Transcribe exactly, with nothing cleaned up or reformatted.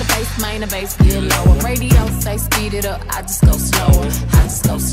the bass, main the bass get lower. Radio say speed it up, I just go slower. I just go slower.